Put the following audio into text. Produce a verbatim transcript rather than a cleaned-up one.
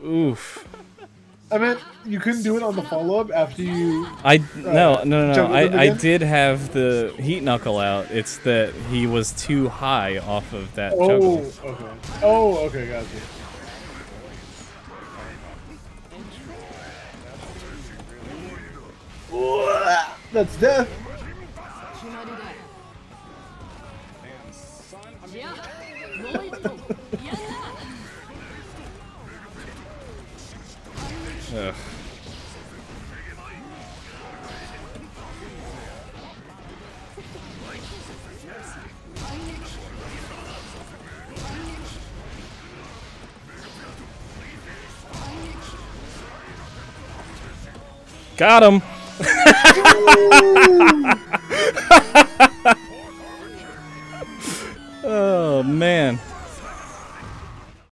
Oof. I meant you couldn't do it on the follow-up after you... I uh, no no no. no. I I again? did have the heat knuckle out. It's that he was too high off of that Oh, juggle. okay. Oh, okay, gotcha. That's death. Ugh. Got him.